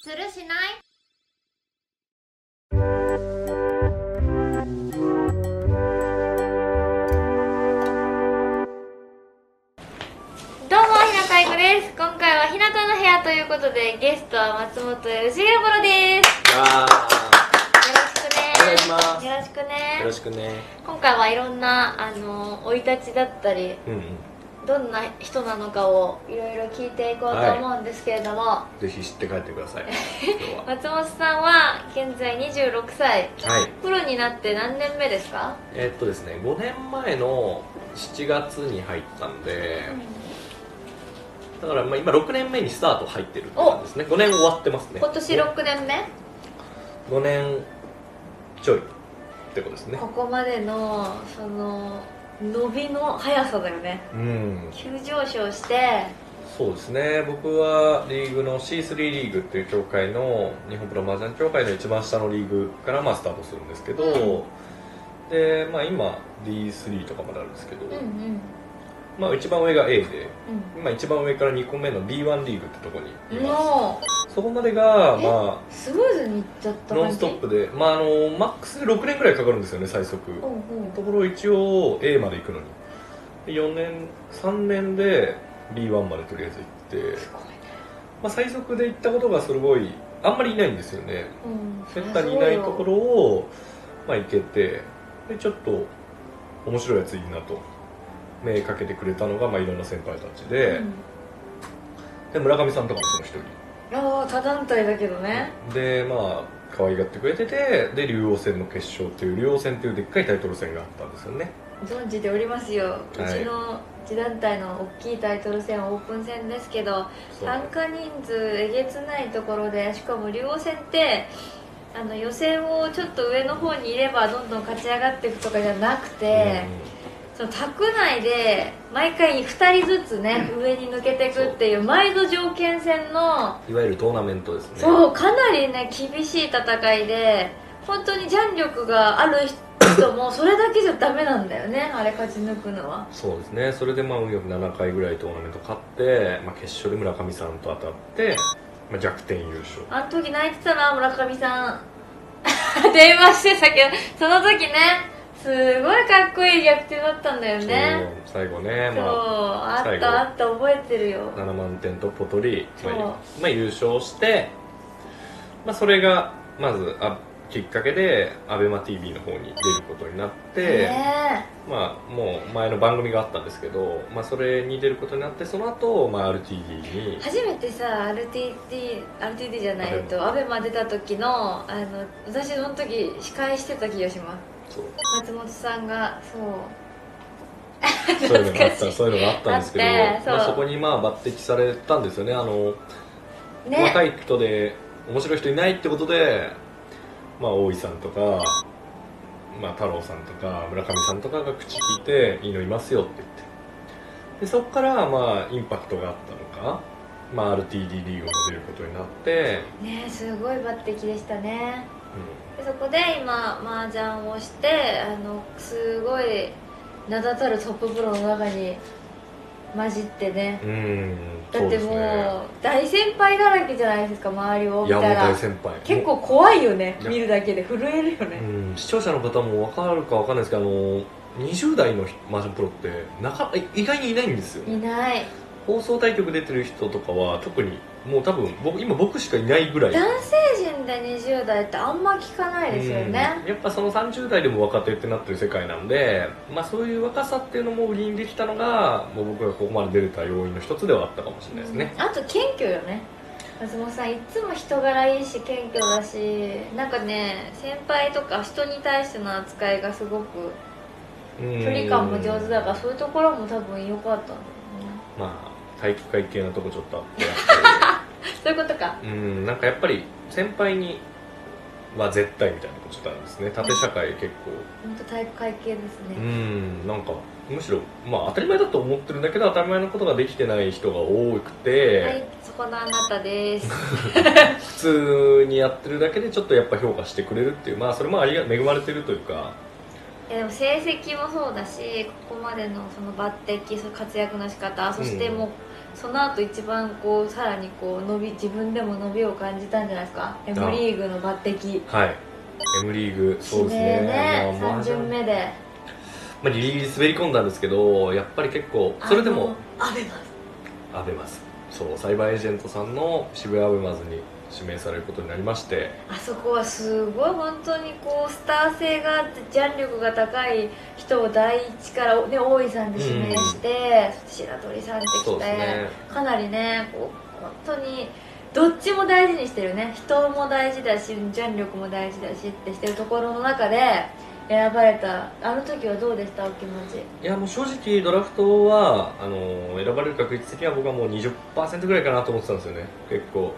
するしない。どうも、ひなたいこです。今回はひなたの部屋ということで、ゲストは松本よしげろです。よろしくね。 お願いします。 よろしくね。 よろしくね。 今回はいろんな生い立ちだったり、どんな人なのかをいろいろ聞いていこうと思うんですけれども、 ぜひ知って帰ってください。今日は松本さんは現在26歳、 はい。 プロになって何年目ですか？ ですね、5年前の7月に入ったんで、だからまあ今6年目にスタート入ってるって感じですね。5年終わってますね。 今年6年目 5年ちょいってことですね。 ここまでのその伸びの速さだよね。急上昇して、 そうですね。僕はリーグの C3 リーグっていう協会の日本プロ麻雀協会の一番下のリーグからまあスタートするんですけど、で、まあ、今 D3 とかまであるんですけど、まあ、一番上が A で、今一番上から2個目の D1 リーグってとこにいます。そこまでがまあスムーズにいっちゃった感じ。 ノンストップで、まあマックスで6年ぐらいかかるんですよね、最速。ところ一応 A まで行くのに4年3年で B1 までとりあえず行って、まあ、最速で行ったことがすごいあんまりいないんですよね。めったにいないところを、まあ、行けて、でちょっと面白いやついいなと目かけてくれたのが、まあ、いろんな先輩たちで、で村上さんとかもその一人。 ああ、他団体だけどね。 でまあ可愛がってくれてて、で竜王戦の決勝っていう竜王戦っていうでっかいタイトル戦があったんですよね。 存じておりますよ。うちの一団体の大きいタイトル戦オープン戦ですけど、参加人数えげつないところで、しかも竜王戦って予選をちょっと上の方にいればどんどん勝ち上がっていくとかじゃなくて、その卓内で毎回2人ずつね、上に抜けていくっていう毎度条件戦のいわゆるトーナメントですね。 そう、かなりね厳しい戦いで、本当にジャン力がある人もそれだけじゃダメなんだよね、あれ勝ち抜くのは。 そうですね。それでまあ運よく7回ぐらいトーナメント勝って、まあ、決勝で村上さんと当たって、まあ、逆転優勝。 あの時泣いてたな、村上さん電話してたけど、その時ねすごいかっこいい逆転だったんだよね。 最後ね、 そう、 まあ、 あったあった、覚えてるよ。 7万点トップを取り、まあ、優勝して、まあ、それがまずきっかけで ABEMATV の方に出ることになって、まあ、もう前の番組があったんですけど、まあ、それに出ることになって、その後、まあ RTD に初めてさ RTD じゃないABEMA 出た時の私その時司会してた気がします。松本さんがそういうのがあったんですけど、まあ、そこにまあ抜擢されたんですよね。若い人で面白い人いないってことで、まあ、大井さんとか、まあ、太郎さんとか村上さんとかが口聞いていいのいますよって言って、でそこからまあインパクトがあったのか、まあ、RTD リーグも出ることになってね、すごい抜擢でしたね。でそこで今麻雀をしてすごい名だたるトッププロの中に混じってね。だってもう大先輩だらけじゃないですか、周りを見たら。 いやもう大先輩、 結構怖いよね、見るだけで震えるよね。 視聴者の方も分かるか分かんないですけど、20代の麻雀プロって意外にいないんですよ。 いない。 放送対局出てる人とかは特にもう多分今僕しかいないぐらい。 男性陣で20代ってあんま聞かないですよね。 やっぱその30代でも若手ってなってる世界なんで、まあ、そういう若さっていうのも売りにできたのがもう僕がここまで出れた要因の一つではあったかもしれないですね。 あと謙虚よね、松本さん。いつも人柄いいし謙虚だし、なんかね、先輩とか人に対しての扱いがすごく距離感も上手だから、そういうところも多分良かったんだよね。 まあ体育会系なとこちょっとあってそういうことか。 なんかやっぱり先輩には絶対みたいなことちょっとあるんですね。縦社会結構本当体育会系ですね。 なんかむしろまあ当たり前だと思ってるんだけど、当たり前のことができてない人が多くて、 はい、そこのあなたです普通にやってるだけでちょっとやっぱ評価してくれるっていう、まあそれも恵まれてるというか。 でも成績もそうだし、ここまでのその抜擢、その活躍の仕方、そしてもうその後一番こうさらにこう自分でも伸びを感じたんじゃないですか。 M リーグの抜擢、 はい、 M リーグ、そうです指名ね、 ね、3巡目で、 ギリギリ滑り込んだんですけど、やっぱり結構それでもアベマズ、 そう、サイバーエージェントさんの渋谷アベマズに指名されることになりまして、 あそこはすごい本当にこうスター性があってジャン力が高い人を第一から、ね、大井さんで指名して、白鳥さんってきて、ね、かなりねこう本当にどっちも大事にしてるね、人も大事だしジャン力も大事だしってしてるところの中で選ばれた、あの時はどうでした、お気持ち。 いやもう正直ドラフトは選ばれる確率的には僕はもう 20% ぐらいかなと思ってたんですよね。結構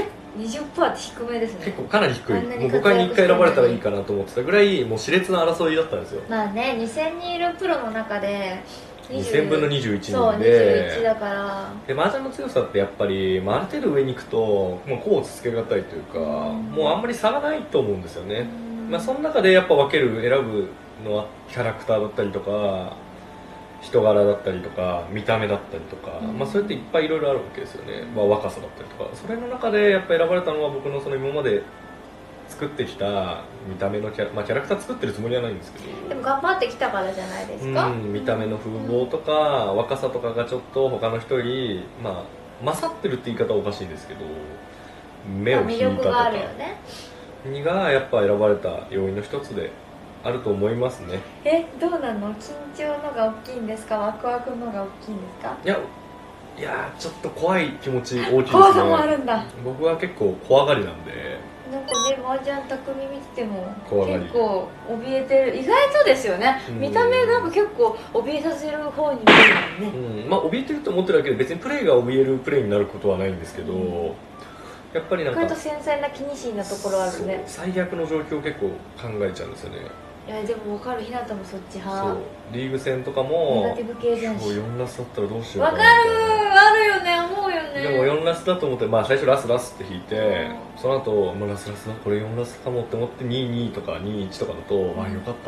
20% って低めですね。 結構かなり低い、もう5回に1回選ばれたらいいかなと思ってたぐらい、もう熾烈な争いだったんですよ。 まあね、2000人いるプロの中で 2000分の21人で、 そう21だから。 で麻雀の強さってやっぱり、ある程度上に行くともう甲乙つけがたいというか、もうあんまり差がないと思うんですよね。その中でやっぱ選ぶのはキャラクターだったりとか人柄だったりとか見た目だったりとか、そうやっていっぱいいろいろあるわけですよね。若さだったりとか、それの中でやっぱ選ばれたのは僕のその今まで作ってきた見た目のキャラクター作ってるつもりはないんですけど、 でも頑張ってきたからじゃないですか。 見た目の風貌とか若さとかがちょっと他の人より勝ってるって言い方はおかしいんですけど、目を引いたとか、魅力があるよねがやっぱ選ばれた要因の一つであると思いますね。 どうなの、緊張のが大きいんですか、ワクワクのが大きいんですか。 いやちょっと怖い気持ち大きいですね。 怖さもあるんだ。 僕は結構怖がりなんで、 なんかね、麻雀匠見てても結構怯えてる、意外とですよね、見た目なんか結構怯えさせる方に見えるもんね。 怯えてると思ってるだけで別にプレーが怯えるプレーになることはないんですけど、やっぱりなんか意外と繊細な気にしいなところあるね。 最悪の状況を結構考えちゃうんですよね。 いやでも分かる、ひなたもそっち派。そう、 リーグ戦とかもネガティブ系じゃんし、 4ラスだったらどうしようかな分かる、あるよね、思うよね。 でも4ラスだと思って、最初ラスって引いて、その後、ラスだ、これ4ラスかもって思って2-2とか2-1とかだと、よかったって思って、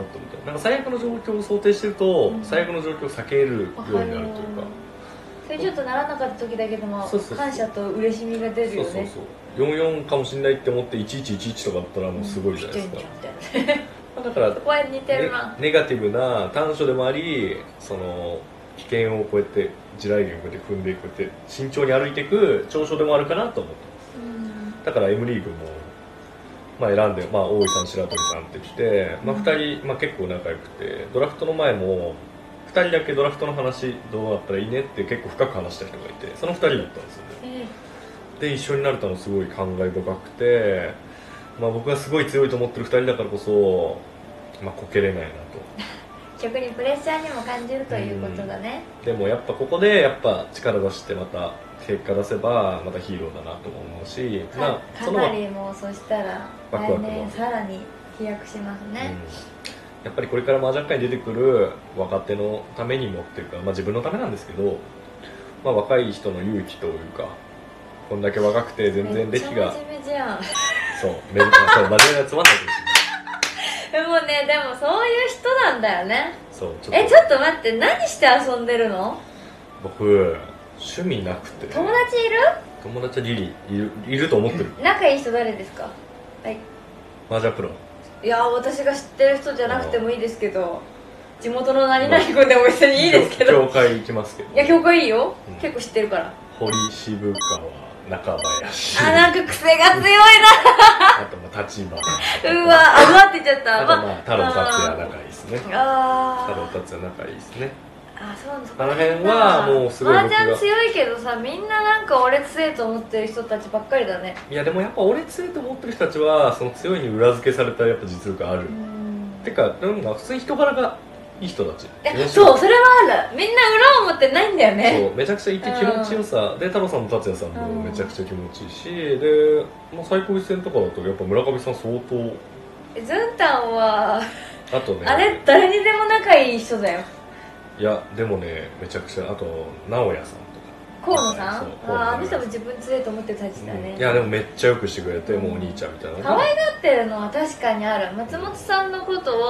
なんか最悪の状況を想定してると、最悪の状況を避けるようになるというか、 それちょっとならなかった時だけでも感謝と嬉しみが出るよね。 4-4かもしれないって思って1-1-1-1とかだったらもうすごいじゃないですか。だからそこは似てるな。 ネガティブな短所でもあり、その危険をこうやって地雷原をこうやって踏んでいく、こうやって慎重に歩いていく長所でもあるかなと思ってます。だから M リーグも、選んで、大井さん白鳥さんってきて、2人、結構仲良くて、ドラフトの前も2人だけドラフトの話どうだったらいいねって結構深く話した人がいて、その2人だったんですよね。で一緒になれたのすごい感慨深くて、僕がすごい強いと思ってる2人だからこそ、こけれないなと。 逆にプレッシャーにも感じるということだね。 でもやっぱここで力出してまた結果出せばまたヒーローだなとも思うし、 かなりもうそしたら来年さらに飛躍しますね。 やっぱりこれから麻雀界に出てくる若手のためにもっていうか、自分のためなんですけど、若い人の勇気というか、こんだけ若くて全然歴がめっちゃ真面目じゃん。 そう真面目なつまんないかもしれないでもね、でもそういう人なんだよね。 そうちょっと待って、何して遊んでるの？ 僕趣味なくて。 友達いる？ 友達はリリーいると思ってる。 仲いい人誰ですか？はい、 麻雀プロ。 いや私が知ってる人じゃなくてもいいですけど、地元の何々君でも別にいいですけど。 教会行きますけど。 いや教会いいよ、結構知ってるから。 堀渋川、中林。 なんか癖が強いな。 あと立花。 うわ、あわって言っちゃった。 あと太郎達也仲いいですね。太郎達也仲いいですね。 そうあの辺はもうすごい僕が。 麻雀強いけどさ、みんななんか俺強いと思ってる人たちばっかりだね。 いやでもやっぱ俺強いと思ってる人たちはその強いに裏付けされたやっぱ実力ある。てかなんか普通に人柄がいい人たち。 そう、それはある。みんな裏表ないんだよね。 そう、めちゃくちゃいて気持ちよさで、太郎さんも達也さんもめちゃくちゃ気持ちいいし、で、最高一戦とかだとやっぱ村上さん相当。 ズンタンはあとね、 あれ誰にでも仲いい人だよ。 いやでもね、めちゃくちゃ、あと直哉さん河野さん、あの人も自分強いと思ってるタイプだね。 いやでもめっちゃよくしてくれて、もうお兄ちゃんみたいな。 可愛がってるのは確かにある。松本さんのことを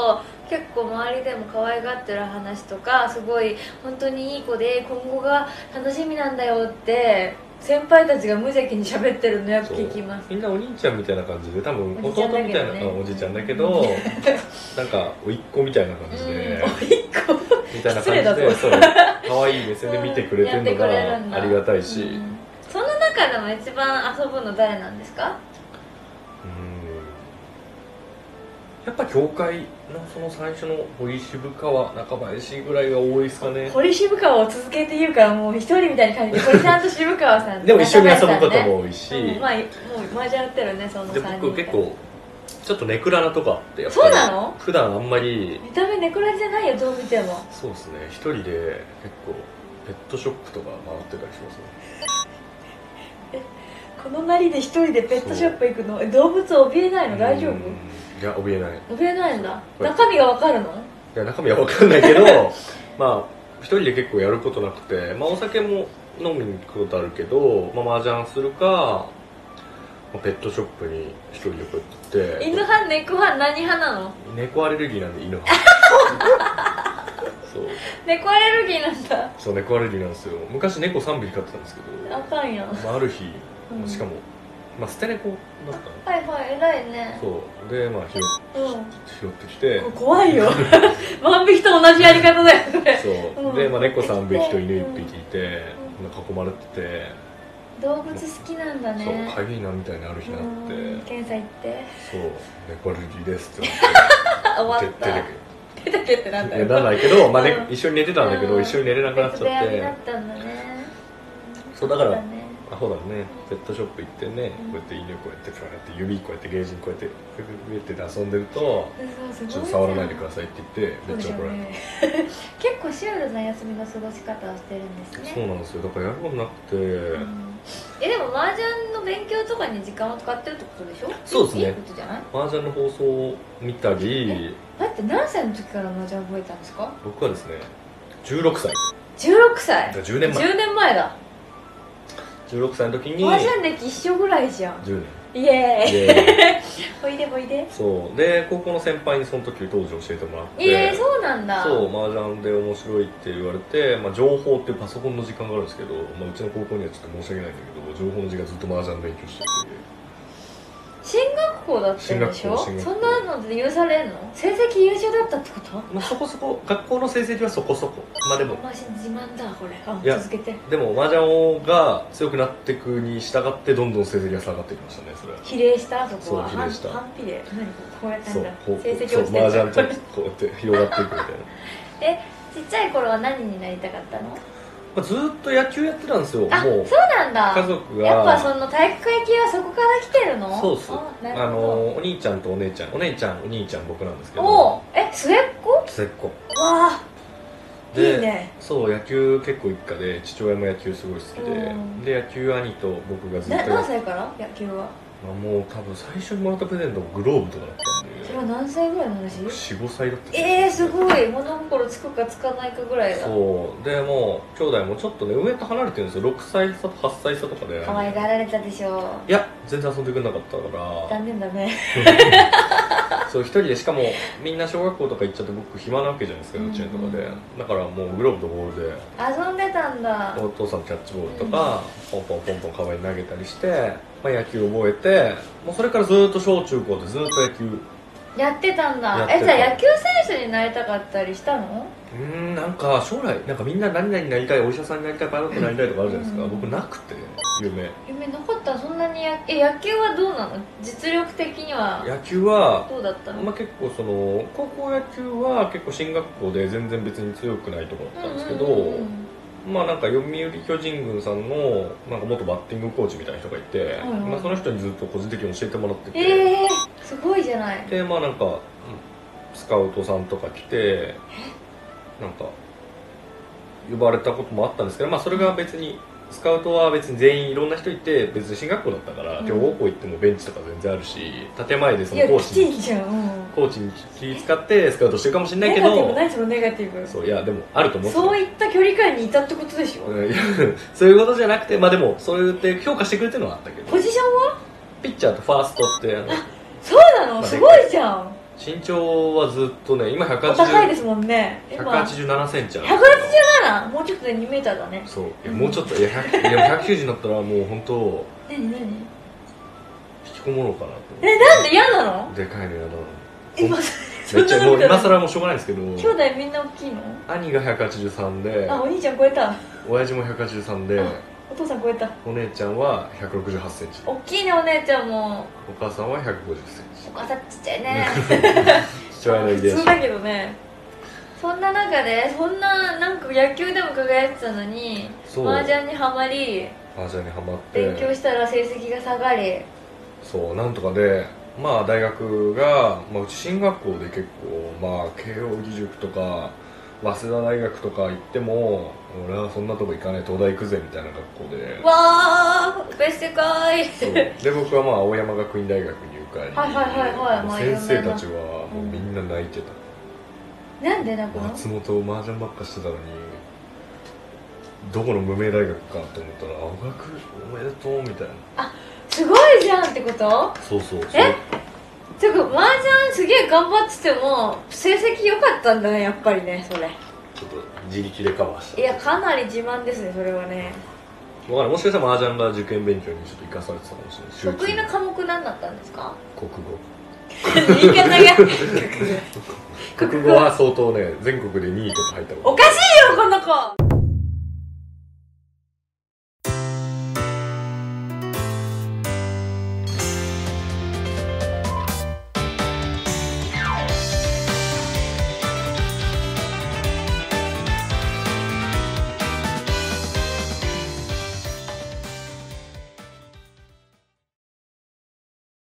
結構周りでも可愛がってる話とか、すごい本当にいい子で今後が楽しみなんだよって先輩たちが無邪気に喋ってるのよく聞きます。 みんなお兄ちゃんみたいな感じで、多分おじちゃ弟みたいな、 んだけどねおじちゃんだけどなんか甥っ子みたいな感じで、 おいっ子みたいな失礼だぞ感じで、そう可愛い目線で見てくれてるのがありがたいし、 その中でも一番遊ぶの誰なんですか？ やっぱ教会のその最初の堀渋川中林ぐらいが多いですかね。 堀渋川を続けて言うからもう一人みたいな感じで、堀さんと渋川さんでも一緒に遊ぶことも多いし、 まあもう麻雀やってるね、その3人で僕結構ちょっとネクラなとかあって、やっぱそうりなの？ 普段あんまり見た目ネクラじゃないよ、どう見ても。 そうですね、一人で結構ペットショップとか回ってたりしますね。 このなりで一人でペットショップ行くの？動物怯えないの？大丈夫？ いや、怯えない。 怯えないんだ。中身がわかるの？ いや、中身は分かんないけどまあ一人で結構やることなくて、まあお酒も飲みに行くことあるけど、まあ麻雀するか、まあ、ペットショップに一人でこうやって。 犬派猫派何派なの？ 猫アレルギーなんで犬派そう、 猫アレルギーなんだ。 そう、猫アレルギーなんですよ。昔猫3匹飼ってたんですけど、 あかんやん。 まあ、ある日、 うんしかも、まあ、捨て猫だったの。 はいはい、偉いね。 そうで、まあ拾ってきて、 怖いよ万引きと同じやり方だよね。 そうで、まあ、猫3匹と犬1匹いて、囲まれてて、 動物好きなんだね。 そう、かゆいなみたいなある日になって、 検査行って、 そう、猫アレルギーですって終わなってった出てけってなんだよ。 ならないけど、まあね、一緒に寝てたんだけど、一緒に寝れなくなっちゃっ別部屋になて、 ったんだね。 そうだからそうだね。 アホだね、ペットショップ行ってね、こうやって犬こうやってこうやって指こうやってゲージにこうやってグググって遊んでると、ちょっと触らないでくださいって言ってめっちゃ怒られる。 結構シュールな休みの過ごし方をしてるんですね。 そうなんですよ、だからやることなくて、 でも麻雀の勉強とかに時間を使ってるってことでしょ？ そうですね、 いいことじゃない？ 麻雀の放送を見たり。 だって何歳の時から麻雀覚えたんですか？ 僕はですね、16歳、 16歳、 10年前、 10年前だ。 16歳の時に麻雀歴一緒ぐらいじゃん。 10 イエーイ年おいでおいで。 そうで、高校の先輩にその時当時教えてもらって、 そうなんだ。 そう、麻雀で面白いって言われて、まあ、情報っていうパソコンの時間があるんですけど、まあ、うちの高校にはちょっと申し訳ないんだけど、情報の時間ずっと麻雀勉強してて。 進学校だったんでしょ？ 進学校そんなので許されんの？成績優秀だったってこと？ まあ、そこそこ学校の成績はそこそこ、まあでも自慢だこれ。 いや続けて。 でも麻雀が強くなっていくに従ってどんどん成績が下がってきましたね。それは比例したそこは。 そう比例した。 反比例。何こうやったそうんだ。 こう成績そう落ちてる。 麻雀とこうやって広がっていくみたいなちっちゃい頃は何になりたかったの？ まあ、ずっと野球やってたんですよ。もうそうなんだ。 家族がやっぱその体育会系はそこから来てるの？ そうっす。 なるほど。 お兄ちゃんとお姉ちゃん、お姉ちゃんお兄ちゃん僕なんですけど、 お末っ子？ 末っ子わあで、 いいね。 そう、野球結構一家で、父親も野球すごい好きで、野球兄と僕がずっと何歳から野球は？ まあ、もう多分最初にもらったプレゼントがグローブとかだったんで、 それは何歳ぐらいの話 ？4、5歳だった。 すごい。物心つくかつかないかぐらいだ。 そうで、もう兄弟もちょっとね上と離れてるんですよ。6歳差と8歳差とかで。 可愛がられたでしょ？ いや全然遊んでくれなかったから残念だねそう、一人で、しかもみんな小学校とか行っちゃって僕暇なわけじゃないですか、幼稚園とかで。だからもうグローブとボールで遊んでたんだ。 お父さんキャッチボールとか、ポンポンポンポン川に投げたりして、まあ、野球覚えて、もうそれからずっと小中高でずっと野球やってたんだ。 やってた。 じゃあ野球選手になりたかったりしたの？ なんか将来なんかみんな何々になりたい、お医者さんになりたい、パイロットになりたいとかあるじゃないですか。僕なくて夢なかった。そんなに野球はどうなの？実力的には野球はどうだったの？ まあ、結構その高校野球は結構進学校で全然別に強くないところだったんですけど、まあなんか読売巨人軍さんのなんか元バッティングコーチみたいな人がいて、まあ、その人にずっと個人的に教えてもらってて、 すごいじゃない。 でまあなんかスカウトさんとか来てなんか呼ばれたこともあったんですけど、まあそれが別にスカウトは別に全員いろんな人いて、別に進学校だったから強豪校行ってもベンチとか全然あるし、建前でそのコーチに気使ってスカウトしてるかもしれないけど、 何そのネガティブ。 そう、いやでもあると思って、 そういった距離感にいたってことでしょ？ いやそういうことじゃなくて、まあでもそう言って評価してくれてるのはあったけど。 ポジションはピッチャーとファーストってそうなの？すごいじゃん。 身長はずっとね、今お高いですもんね。 187センチある。 187？ もうちょっとで2メーターだね。 そう。いやもうちょっと、いや、190になったらもう本当何引きこもろうかなと。 なんで嫌なの？ でかいの嫌だな。 今めっちゃ、もう今更もうしょうがないんですけど、 兄弟みんな大きいの？ 兄が183で、 あ、お兄ちゃん超えた。 親父も183で、 お父さん超えた。 お姉ちゃんは168センチ。 大きいね、お姉ちゃんも。 お母さんは150センチ。 お母さんちっちゃいね。 父親の遺伝子。 普通だけどね。そんな中で、そんななんか野球でも輝いてたのに、麻雀にはまり、 麻雀にはまって、 勉強したら成績が下がり、 そう、なんとかで、まあ大学が、まあ、うち進学校で結構、まあ慶應義塾とか早稲田大学とか行っても、俺はそんなとこ行かない、東大行くぜみたいな学校で、 わー、別世界。 そうで、僕はまあ青山学院大学に受かり、 はいはいはいはい、 先生たちはもうみんな泣いてた。 なんで泣くの？ 松本麻雀ばっかしてたのに、どこの無名大学かと思ったら、青学おめでとうみたいな。 あ、すごいじゃんってこと？ そうそう。 てか麻雀すげえ頑張ってても成績良かったんだね、やっぱりね。それちょっと自力でカバーした。 いや、かなり自慢ですね、それはね。 わかんない、もしかしたら麻雀が受験勉強にちょっと生かされてたかもしれない。 得意な科目何だったんですか？ 国語。 言い方が国語は相当ね、全国で2位とか入ったこと。 おかしいよこの子。